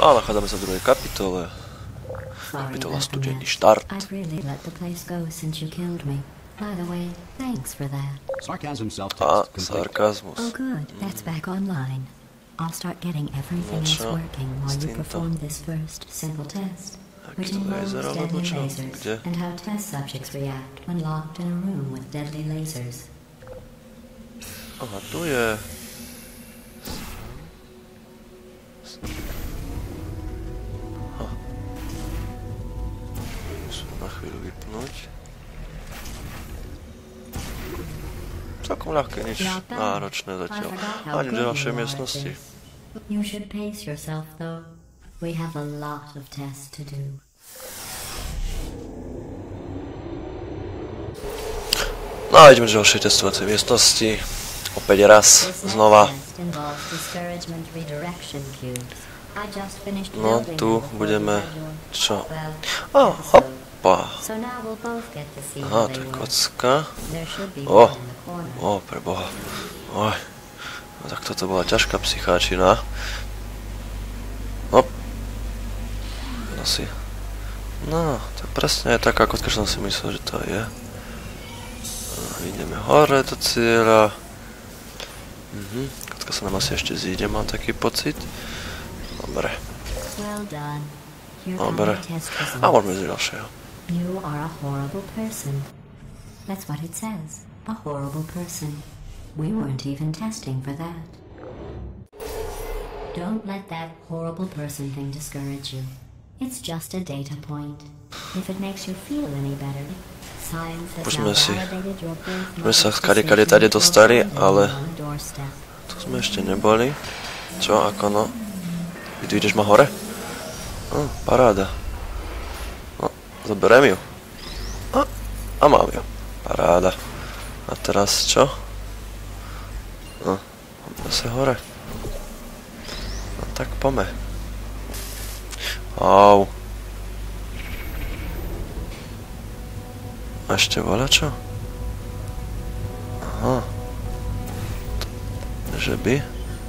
A nachádzame sa v druhej kapitole. Kapitola Studený štart. A sarkazmus. I'll start getting everything else working while you perform this first simple test, which involves deadly lasers and how test subjects react when locked in a room with deadly lasers. Aha, tu je. Musím na chvíľu vypnúť. Celkom ľahké, nič náročné zatiaľ. Ani do ďalšej miestnosti. You should pace yourself, though. We have a lot of tests to do. No a ideme do ďalšej testovacej miestnosti. Opäť raz, znova. No tu budeme... Čo? Á, hoppa. Aha, to je kocka. Preboha. Oj. No tak toto bola ťažká psycháčina. Hop. Asi. No, to presne je taká kotka, čo som si myslel, že to je. Ideme hore do cieľa. Kotka sa nám asi ešte zíde, mám taký pocit. Dobre. Dobre. A môžeme ísť ďalšieho. You are a horrible person. That's what it says. A horrible person. We weren't even testing for that. Don't let that horrible person thing discourage you. It's just a data point. If it makes you feel any better, science has now validated your birth. My sa skade tady dostali, ale tu sme ešte neboli. Čo, ako no? Ty ideš ma hore? Paráda. No, zoberiem ju. A mám ju. Paráda. A teraz čo? No, zase hore. No tak pome. Au. A ešte voľa čo? Aha. Že by?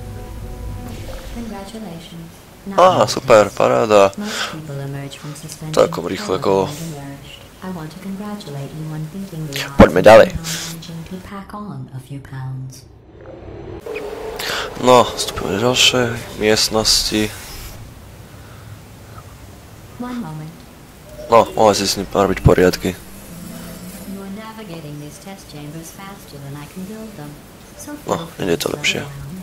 Á, super, paráda. Takom rýchle kolo. Poďme ďalej. No, vstupujeme do ďalšej miestnosti. No, mohla si s ním robiť poriadky. No, nie je to lepšie.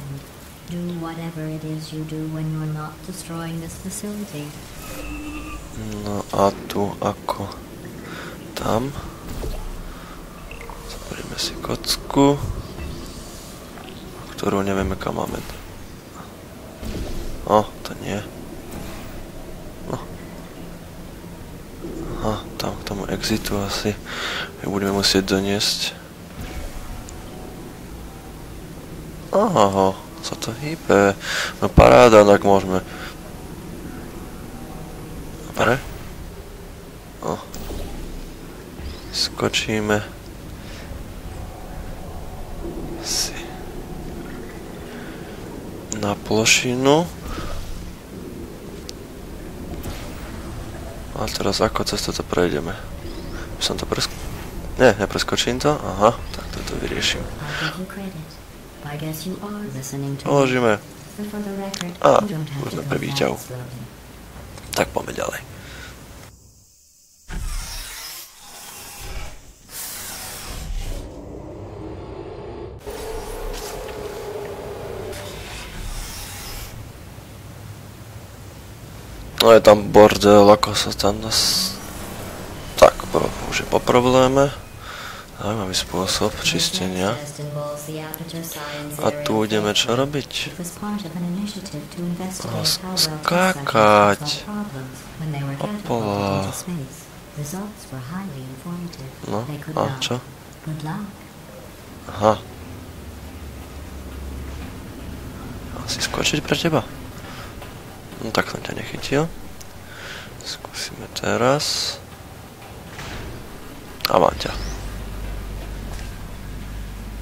No a tu ako? Tam. Zoberieme si kocku, ktorú nevieme kam máme. To nie. No. Aha, tam k tomu exitu asi budeme musieť doniesť. Aha, sa to hýbe. No paráda, tak môžeme. Dobre. Skočíme. Si. Na plošinu. A teraz ako cez toto prejdeme? Som to Nie, nepreskočím to? Aha, tak toto vyriešim. Položíme. A, už sme pre výťahu. Tak poďme ďalej. No je tam bordel, ako sa tam Tak, už je po probléme. Zaujímavý spôsob čistenia. A tu ideme čo robiť? Skákať. Opola. No, a čo? Aha. Asi skočiť pre teba? No tak som ťa nechytil. Skúsime teraz. A mám ťa.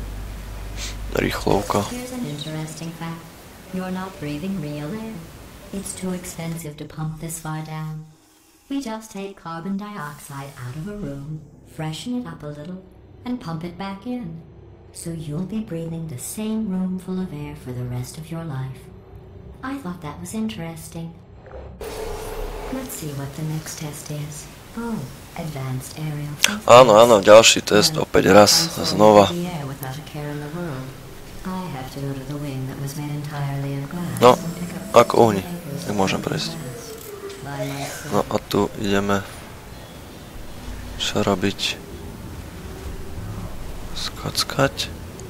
Rýchlovka. It's too expensive to pump this far down. We just take carbon dioxide out of a room, freshen it up a little, and pump it back in. So you'll be breathing the same room full of air for the rest of your life. I thought that was interesting. Let's see what the next test is. Oh, advanced aerial. Áno, áno, ďalší test, opäť raz, znova. No, ako uhni, tak môžem prejsť. No a tu ideme čo robiť? Skockať.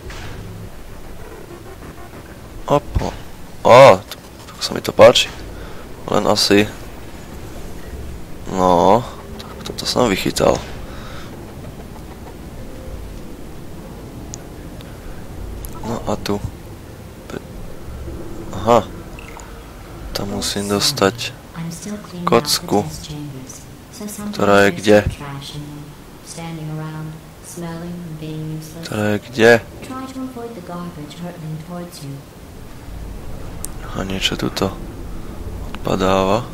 Opo. Tak sa mi to páči. Len asi... No, tak toto som vychytal. No a tu. Aha. Tam musím dostať kocku, ktorá je kde? Ktorá je kde? A niečo tuto odpadáva.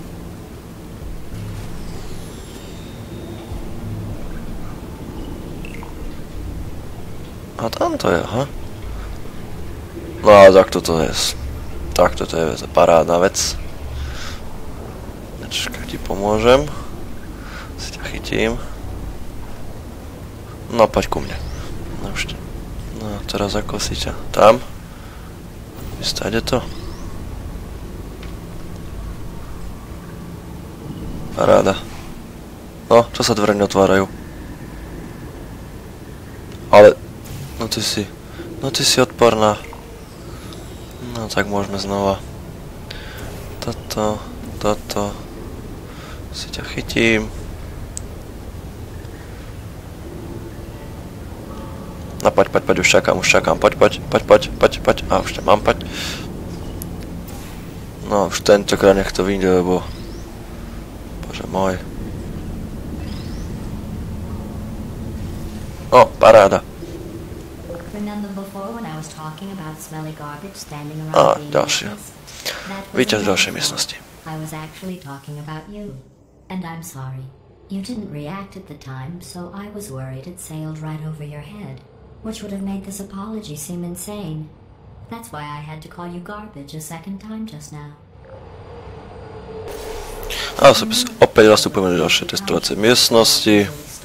A tam to je, aha. No a tak toto je. Tak toto je parádna vec. Počkaj, ti pomôžem. Si ťa chytím. No poď ku mne. No už. No teraz ako si ťa. Tam. Vystade to. Paráda. No, čo sa dvere neotvárajú? Ale... No ty si odporná. No tak môžeme znova. Toto. Si ťa chytím. No poď, už čakám. Poď. A už ťa mám, poď. No už tentokrát nech to vyjde, lebo... Bože môj. O, paráda. Ďalšie. Víťaz v ďalšej miestnosti. I was actually talking about you. And I'm sorry. You didn't react at the time, so I was worried it sailed right over your head, which would have made this apology seem insane. That's why I had to call you garbage a second time just now. A opäť nastupujeme do ďalšej testovacej miestnosti.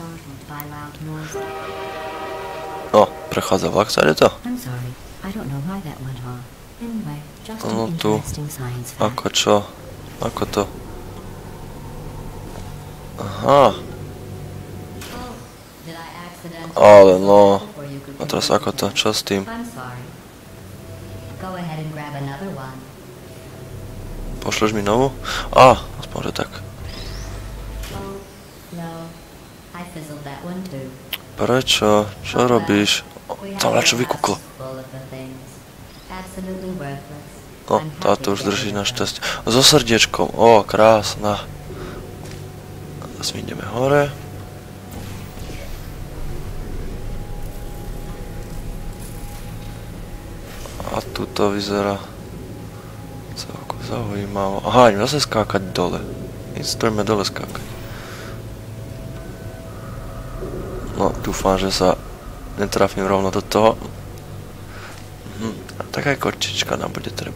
No, prechádza vlak, sa ide to? No tu, ako čo? Ako to? Aha. Ale no. A teraz ako to? Čo s tým? Pošleš mi novú? Aspoň že tak. Prečo? Čo robíš? Tam čo vykuklo. No, táto už drží našťastie. So srdiečkom. Krásna. Teraz my ideme hore. A tu to vyzerá celku zaujímavo. Aha, idem zase skákať dole. Ideme dole skákať. No, dúfam, že sa netrafím rovno do toho. A taká kočička nám bude treba.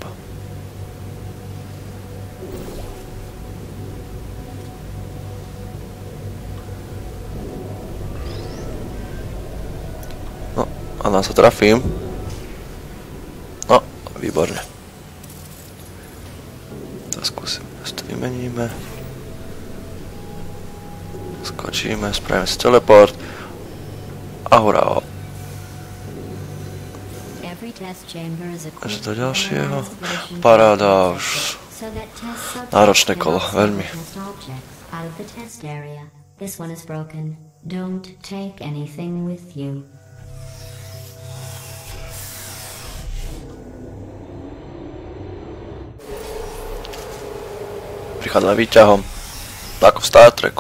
No, a nám sa trafím. No, výborne. To skúsim, to vymeníme. Skočíme, spravíme si teleport. A hurá. Až do ďalšieho. Paráda už. Náročné kolo, veľmi. Prichádzame výťahom. Ako v Star Treku.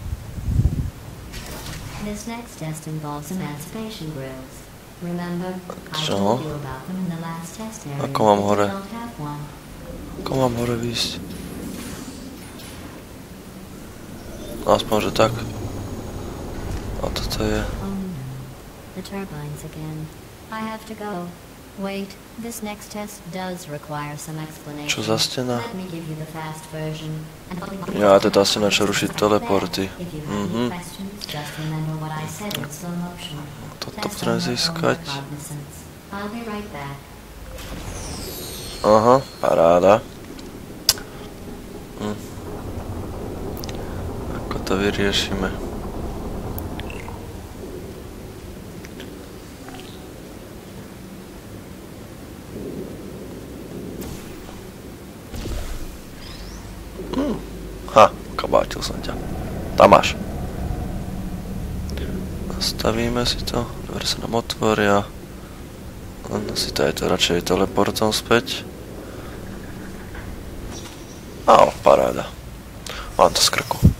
This next test involves emancipation grills. Remember, I told you about them in the last test area. Ako mám hore? Ako mám hore výjsť? aspoň, že tak. A toto je... Oh no, the turbines again. I have to go. Wait, this next test does require some explanation. Čo za stena? Let me give you the fast version. Ja, to je tá stena, čo ruší teleporty. If you have any questions, just remember what I said in slow motion. Toto Test chcem on your own získať. cognizance. I'll be right back. Aha, paráda. Ako to vyriešime? Ha, kabátil som ťa. Tam máš. Nastavíme si to, dvere sa nám otvoria. Len si to aj to radšej teleportom späť. Paráda. Mám to z krku.